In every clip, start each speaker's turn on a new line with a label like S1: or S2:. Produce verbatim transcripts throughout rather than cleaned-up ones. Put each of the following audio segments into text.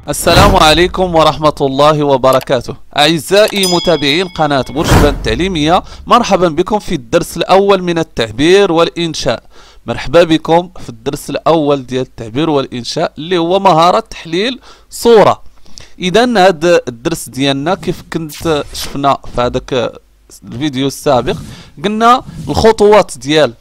S1: السلام عليكم ورحمة الله وبركاته. أعزائي متابعين قناة بورشبان التعليمية، مرحبا بكم في الدرس الأول من التعبير والإنشاء. مرحبا بكم في الدرس الأول ديال التعبير والإنشاء اللي هو مهارة تحليل صورة. إذا هذا الدرس ديالنا كيف كنت شفنا في هذاك الفيديو السابق، قلنا الخطوات ديال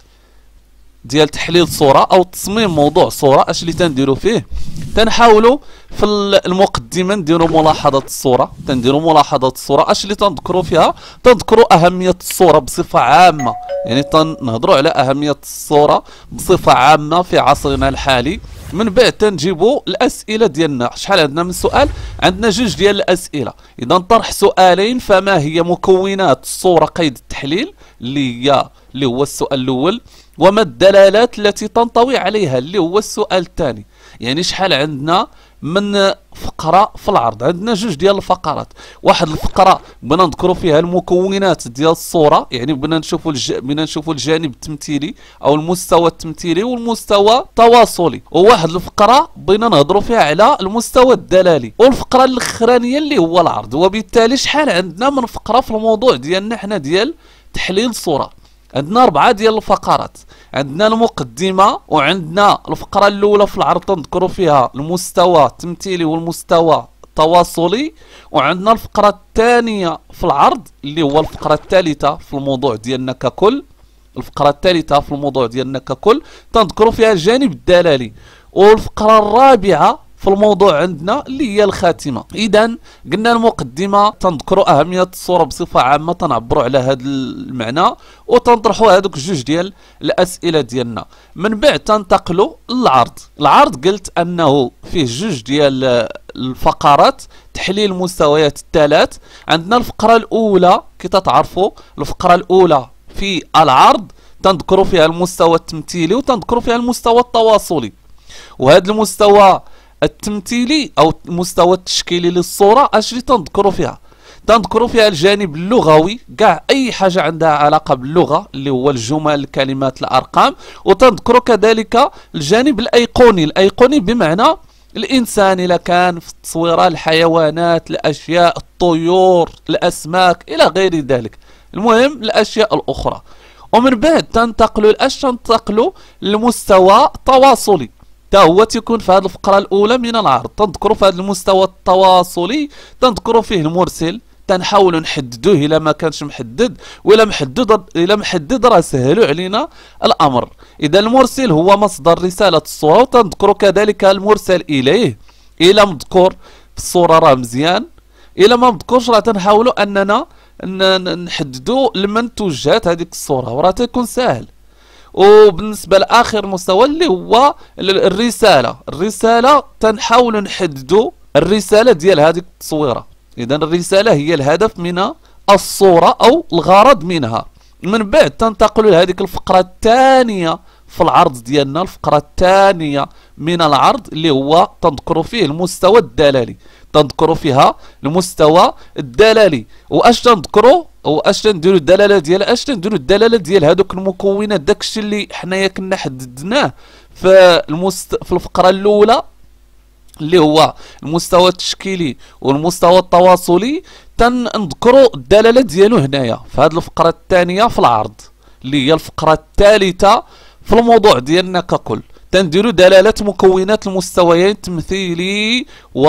S1: ديال تحليل صورة او تصميم موضوع صورة. اش اللي تنديروا فيه؟ تنحاولوا في المقدمه نديروا ملاحظه الصوره، تنديروا ملاحظه الصوره. اش اللي تنذكروا فيها؟ تنذكروا اهميه الصوره بصفه عامه، يعني تنهضروا على اهميه الصوره بصفه عامه في عصرنا الحالي. من بعد تنجيبوا الاسئله ديالنا. شحال عندنا من سؤال؟ عندنا جوج ديال الاسئله. اذا طرح سؤالين: فما هي مكونات الصوره قيد التحليل اللي هي اللي هو السؤال الاول، وما الدلالات التي تنطوي عليها اللي هو السؤال الثاني. يعني شحال عندنا من فقره في العرض؟ عندنا جوج ديال الفقرات. واحد الفقره بغينا نذكروا فيها المكونات ديال الصوره، يعني بغينا نشوفوا الج... بغينا نشوفوا الجانب التمثيلي او المستوى التمثيلي والمستوى التواصلي. وواحد الفقره بغينا نهضروا فيها على المستوى الدلالي. والفقره الاخرانيه اللي هو العرض. وبالتالي شحال عندنا من فقره في الموضوع ديالنا حنا ديال تحليل الصوره؟ عندنا أربعة ديال الفقرات. عندنا المقدمة، وعندنا الفقرة الأولى في العرض تنذكروا فيها المستوى التمثيلي والمستوى التواصلي، وعندنا الفقرة الثانية في العرض اللي هو الفقرة الثالثة في الموضوع ديالنا ككل. الفقرة الثالثة في الموضوع ديالنا ككل تنذكروا فيها الجانب الدلالي. والفقرة الرابعة في الموضوع عندنا اللي هي الخاتمة. إذا قلنا المقدمة تنذكروا أهمية الصورة بصفة عامة، تنعبروا على هذا المعنى وتنطرحوا هذوك جوج ديال الأسئلة ديالنا. من بعد تنتقلوا للعرض. العرض قلت أنه فيه جوج ديال الفقرات تحليل المستويات الثلاث. عندنا الفقرة الأولى كي تتعرفوا، الفقرة الأولى في العرض تنذكروا فيها المستوى التمثيلي وتنذكروا فيها المستوى التواصلي. وهذا المستوى التمثيلي او المستوى التشكيلي للصوره اش اللي تنذكروا فيها؟ تنذكروا فيها الجانب اللغوي، كاع اي حاجه عندها علاقه باللغه اللي هو الجمل، الكلمات، الارقام. وتنذكروا كذلك الجانب الايقوني. الايقوني بمعنى الانسان اذا كان في التصويره، الحيوانات، الاشياء، الطيور، الاسماك الى غير ذلك، المهم الاشياء الاخرى. ومن بعد تنتقلوا لاش؟ تنتقلوا للمستوى التواصلي، تا هو تيكون في هذه الفقرة الأولى من العرض. تنذكروا في هذا المستوى التواصلي تنذكروا فيه المرسل، تنحاولوا نحددوه إلا ما كانش محدد، وإلا محدد إلا محدد راه سهلوا علينا الأمر. إذا المرسل هو مصدر رسالة الصورة. وتنذكروا كذلك المرسل إليه، إلا مذكور في الصورة راه مزيان، إلا ما مذكورش راه تنحاولوا أننا نحددوا لمن توجهت هذيك الصورة، وراه تيكون ساهل. وبالنسبه لاخر مستوى اللي هو الرساله، الرساله تنحاولوا نحددوا الرساله ديال هذيك التصويره. اذا الرساله هي الهدف من الصوره او الغرض منها. من بعد تنتقلوا لهذيك الفقره الثانيه في العرض ديالنا، الفقره الثانيه من العرض اللي هو تنذكروا فيه المستوى الدلالي. تنذكروا فيها المستوى الدلالي. واش تنذكروا واش تنديروا الدلاله ديال اش تنديروا الدلاله ديال هذوك المكونات، داكشي اللي حنايا كنا حددناه في المست... في الفقره الاولى اللي هو المستوى التشكيلي والمستوى التواصلي. تنذكروا الدلاله ديالو هنايا في هذه الفقره الثانيه في العرض اللي هي الفقره الثالثه في الموضوع ديالنا ككل. تنديروا دلاله مكونات المستويين التمثيلي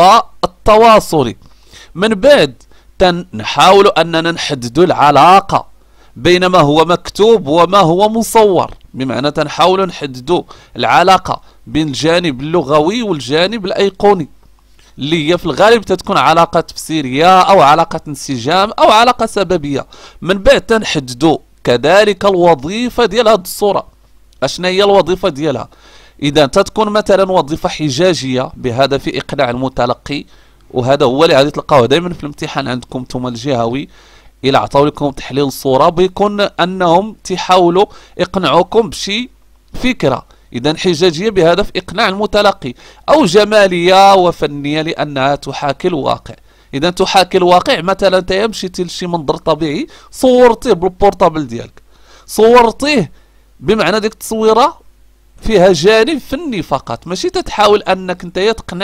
S1: والتواصلي. من بعد تنحاولوا اننا نحددوا العلاقه بين ما هو مكتوب وما هو مصور، بمعنى تنحاولوا نحددوا العلاقه بين الجانب اللغوي والجانب الايقوني اللي هي في الغالب تتكون علاقه تفسيريه او علاقه انسجام او علاقه سببيه. من بعد تنحددوا كذلك الوظيفه ديال هذه الصوره. اشنا هي الوظيفه ديالها؟ اذا تتكون مثلا وظيفه حجاجيه بهدف اقناع المتلقي، وهذا هو اللي غادي تلقاوه دائما في الامتحان عندكم نتوما الجهوي. الى عطاو لكم تحليل الصوره بيكون انهم تيحاولوا يقنعوكم بشي فكره. اذا حجاجيه بهدف اقناع المتلقي، او جماليه وفنيه لانها تحاكي الواقع. اذا تحاكي الواقع، مثلا انت مشيتي لشي منظر طبيعي صورتيه بالبورطابل ديالك، صورتيه بمعنى ديك التصويره فيها جانب فني فقط، ماشي تتحاول انك انت تقنع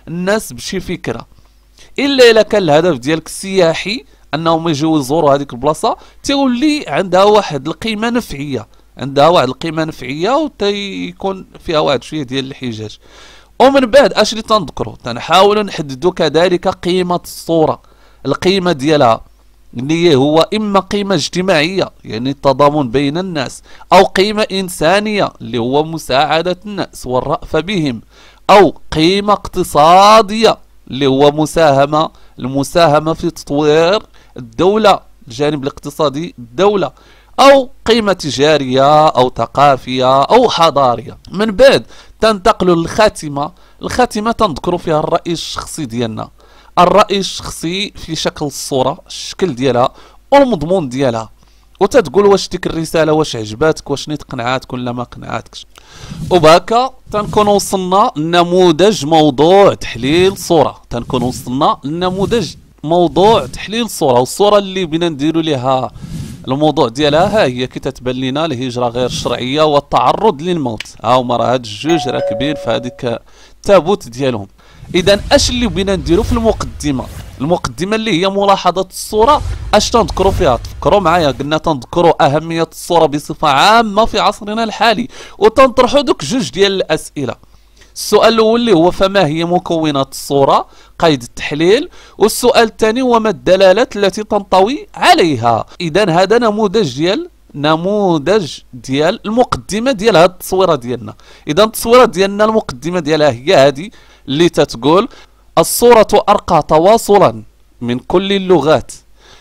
S1: الناس بشي فكره، الا الا كان الهدف ديالك السياحي انهم يجيو يزوروا هذيك البلاصه، تولي عندها واحد القيمه نفعيه، عندها واحد القيمه نفعيه وتيكون فيها واحد شويه ديال الحجاج. ومن بعد اش اللي تنذكروا، تنحاولوا نحددوا كذلك قيمه الصوره، القيمه ديالها اللي هو اما قيمه اجتماعيه يعني التضامن بين الناس، او قيمه انسانيه اللي هو مساعده الناس والرأفه بهم، او قيمه اقتصاديه اللي هو مساهمه المساهمه في تطوير الدوله، الجانب الاقتصادي الدوله، او قيمه تجاريه او ثقافيه او حضاريه. من بعد تنتقلوا للخاتمه، الخاتمه تنذكروا فيها الراي الشخصي ديالنا، الرأي الشخصي في شكل الصورة، الشكل ديالها والمضمون ديالها، وتتقول واش ديك الرسالة واش عجباتك، واش نيت قنعاتك ولا ما قنعاتكش. وبهكا تنكون وصلنا لنموذج موضوع تحليل صورة، تنكون وصلنا لنموذج موضوع تحليل صورة. والصورة اللي بغينا نديرو ليها الموضوع ديالها ها هي كي تتبان لينا الهجرة غير الشرعية والتعرض للموت. ها هما راه هاد الجوج راكبين في هذيك التابوت ديالهم. اذا اش اللي بغينا نديرو في المقدمه، المقدمه اللي هي ملاحظه الصوره، اش تنذكروا فيها؟ تفكروا معايا، قلنا تنذكروا اهميه الصوره بصفه عامه في عصرنا الحالي، وتنطرحوا دوك جوج ديال الاسئله. السؤال الاول اللي هو فما هي مكونات الصوره قيد التحليل، والسؤال الثاني وما الدلالات التي تنطوي عليها. اذا هذا نموذج ديال نموذج ديال المقدمه ديال هذه التصويره ديالنا. اذا التصويره ديالنا المقدمه ديالها هي هذه اللي تتقول: الصورة أرقى تواصلا من كل اللغات،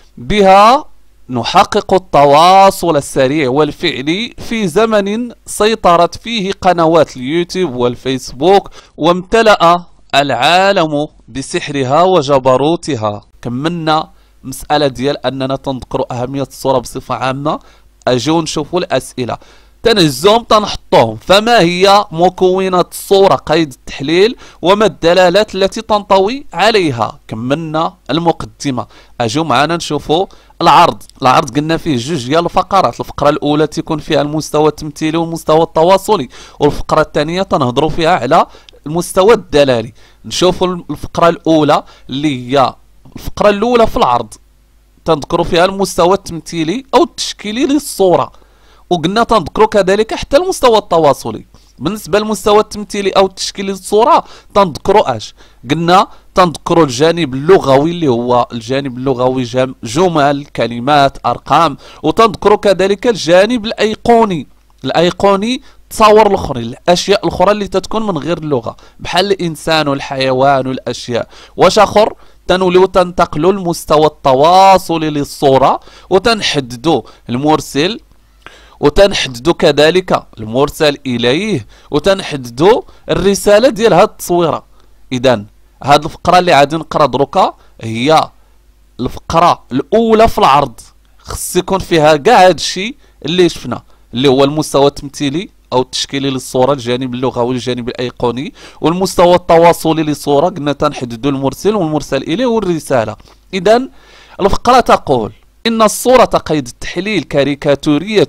S1: بها نحقق التواصل السريع والفعلي في زمن سيطرت فيه قنوات اليوتيوب والفيسبوك، وامتلأ العالم بسحرها وجبروتها. كملنا مسألة ديال أننا تنذكروا أهمية الصورة بصفة عامة. أجيو نشوفوا الأسئلة تنهزهم تنحطوهم. فما هي مكونات الصورة قيد التحليل، وما الدلالات التي تنطوي عليها؟ كملنا المقدمة. اجيو معنا نشوفوا العرض. العرض قلنا فيه جوج ديال الفقرات، الفقرة الأولى تيكون فيها المستوى التمثيلي والمستوى التواصلي، والفقرة الثانية تنهضروا فيها على المستوى الدلالي. نشوفوا الفقرة الأولى اللي هي الفقرة الأولى في العرض، تنذكروا فيها المستوى التمثيلي أو التشكيلي للصورة، وقلنا تنذكروا كذلك حتى المستوى التواصلي. بالنسبه للمستوى التمثيلي او التشكيلي للصوره تنذكروا اش؟ قلنا تنذكروا الجانب اللغوي اللي هو الجانب اللغوي جمل كلمات ارقام، وتنذكروا كذلك الجانب الايقوني. الايقوني تصاور الاخرى، الاشياء الاخرى اللي تتكون من غير اللغه بحال الانسان والحيوان والاشياء. واش اخر؟ تنوليو تنتقلوا المستوى التواصلي للصوره، وتنحددوا المرسل، وتنحددوا كذلك المرسل اليه، وتنحددوا الرساله ديال هاد التصويره. اذا هاد الفقره اللي غادي نقرا دروكا هي الفقره الاولى في العرض، خص يكون فيها كاع هاد الشيء اللي شفنا، اللي هو المستوى التمثيلي او التشكيلي للصوره، الجانب اللغوي الجانب الايقوني، والمستوى التواصلي للصوره قلنا تنحددوا المرسل والمرسل اليه والرساله. اذا الفقره تقول: ان الصوره قيد التحليل كاريكاتوريه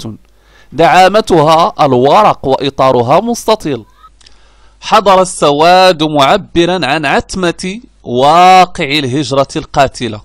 S1: دعامتها الورق وإطارها مستطيل، حضر السواد معبرا عن عتمة واقع الهجرة القاتلة،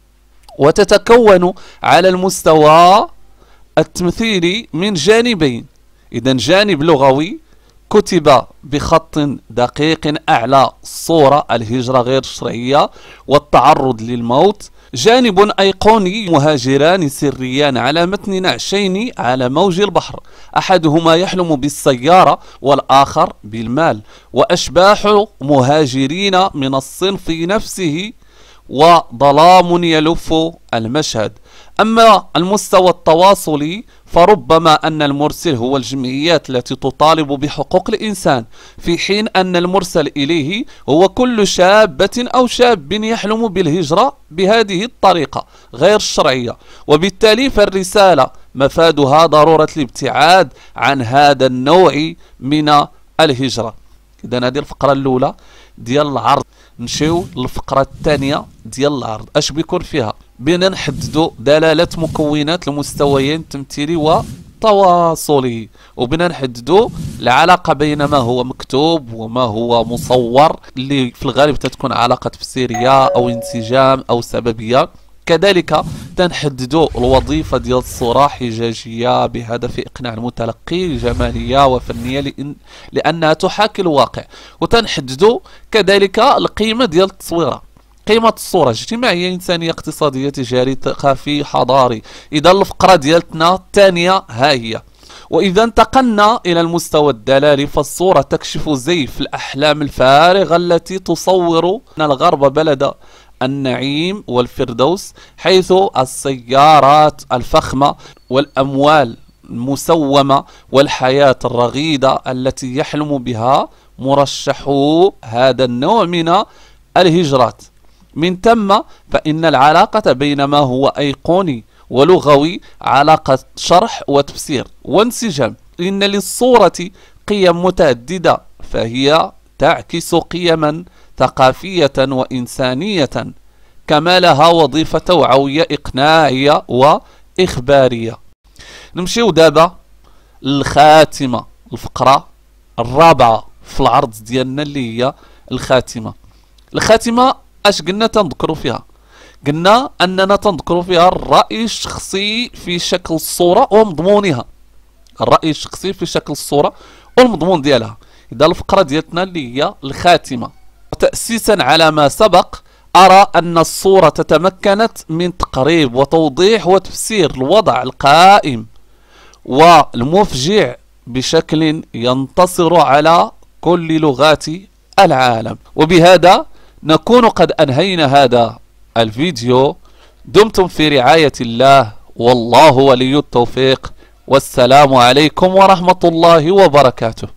S1: وتتكون على المستوى التمثيلي من جانبين. إذا جانب لغوي كتب بخط دقيق أعلى الصورة الهجرة غير الشرعية والتعرض للموت، جانب أيقوني مهاجران سريان على متن نعشين على موج البحر، أحدهما يحلم بالسيارة والآخر بالمال، وأشباح مهاجرين من الصنف نفسه، وظلام يلف المشهد. أما المستوى التواصلي فربما أن المرسل هو الجمعيات التي تطالب بحقوق الإنسان، في حين أن المرسل إليه هو كل شابة أو شاب يحلم بالهجرة بهذه الطريقة غير الشرعية، وبالتالي فالرسالة مفادها ضرورة الابتعاد عن هذا النوع من الهجرة. إذا هذه الفقرة الأولى ديال العرض. نمشيو للفقرة الثانية ديال العرض. اش بيكون فيها؟ بينا نحددوا دلالة مكونات المستويين التمثيلي تواصله، وبنا نحددوا العلاقة بين ما هو مكتوب وما هو مصور، اللي في الغالب تتكون علاقة تفسيرية أو انسجام أو سببية. كذلك تنحددوا الوظيفة ديال الصورة، حجاجية بهدف إقناع المتلقي، جمالية وفنية لأن لأنها تحاكي الواقع. وتنحددوا كذلك القيمة ديال التصويرة، قيمة الصورة اجتماعية، إنسانية، اقتصادية، تجاري، ثقافي، حضاري. إذا الفقرة ديالتنا الثانية ها هي. وإذا انتقلنا إلى المستوى الدلالي، فالصورة تكشف زيف الأحلام الفارغة التي تصور أن الغرب بلد النعيم والفردوس، حيث السيارات الفخمة والأموال المسومة والحياة الرغيدة التي يحلم بها مرشحو هذا النوع من الهجرات. من ثم فإن العلاقة بين ما هو أيقوني ولغوي علاقة شرح وتفسير وانسجام. إن للصورة قيم متعددة، فهي تعكس قيما ثقافية وإنسانية، كما لها وظيفة توعوية إقناعية وإخبارية. نمشيو دابا للخاتمة، الفقرة الرابعة في العرض ديالنا اللي هي الخاتمة. الخاتمة اش قلنا تنذكروا فيها؟ قلنا أننا تنذكروا فيها الرأي الشخصي في شكل الصورة ومضمونها، الرأي الشخصي في شكل الصورة والمضمون ديالها. إذا الفقرة ديالتنا اللي هي الخاتمة. وتأسيسا على ما سبق، أرى أن الصورة تمكنت من تقريب وتوضيح وتفسير الوضع القائم والمفجع بشكل ينتصر على كل لغات العالم. وبهذا نكون قد أنهينا هذا الفيديو. دمتم في رعاية الله، والله ولي التوفيق، والسلام عليكم ورحمة الله وبركاته.